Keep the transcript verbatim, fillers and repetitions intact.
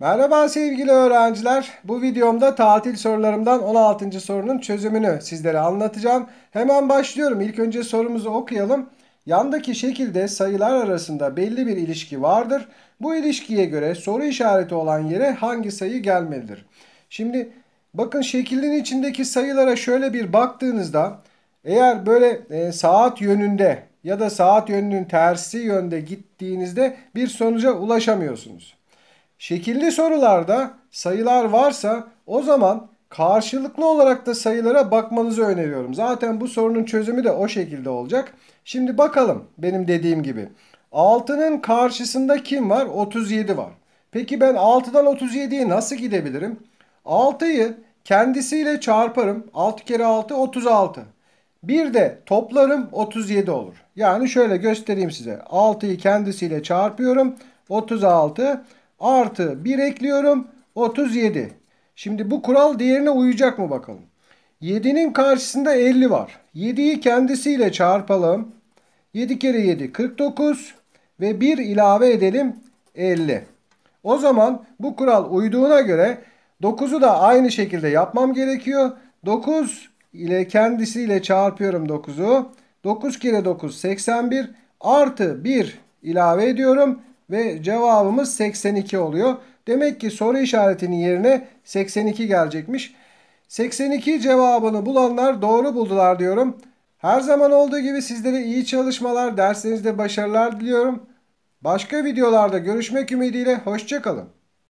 Merhaba sevgili öğrenciler. Bu videomda tatil sorularımdan on altıncı sorunun çözümünü sizlere anlatacağım. Hemen başlıyorum. İlk önce sorumuzu okuyalım. Yandaki şekilde sayılar arasında belli bir ilişki vardır. Bu ilişkiye göre soru işareti olan yere hangi sayı gelmelidir? Şimdi bakın şeklin içindeki sayılara şöyle bir baktığınızda eğer böyle e, saat yönünde ya da saat yönünün tersi yönde gittiğinizde bir sonuca ulaşamıyorsunuz. Şekilli sorularda sayılar varsa o zaman karşılıklı olarak da sayılara bakmanızı öneriyorum. Zaten bu sorunun çözümü de o şekilde olacak. Şimdi bakalım benim dediğim gibi. altının karşısında kim var? otuz yedi var. Peki ben altıdan otuz yediye nasıl gidebilirim? altıyı kendisiyle çarparım. altı kere altı otuz altı. Bir de toplarım otuz yedi olur. Yani şöyle göstereyim size. altıyı kendisiyle çarpıyorum. otuz altı artı bir ekliyorum. otuz yedi. Şimdi bu kural diğerine uyacak mı bakalım. yedinin karşısında elli var. yediyi kendisiyle çarpalım. yedi kere yedi kırk dokuz ve bir ilave edelim elli. O zaman bu kural uyduğuna göre dokuzu da aynı şekilde yapmam gerekiyor. dokuz ile kendisiyle çarpıyorum dokuzu. dokuz kere dokuz seksen bir artı bir ilave ediyorum ve cevabımız seksen iki oluyor. Demek ki soru işaretinin yerine seksen iki gelecekmiş. seksen iki cevabını bulanlar doğru buldular diyorum. Her zaman olduğu gibi sizlere iyi çalışmalar, derslerinizde başarılar diliyorum. Başka videolarda görüşmek ümidiyle hoşça kalın.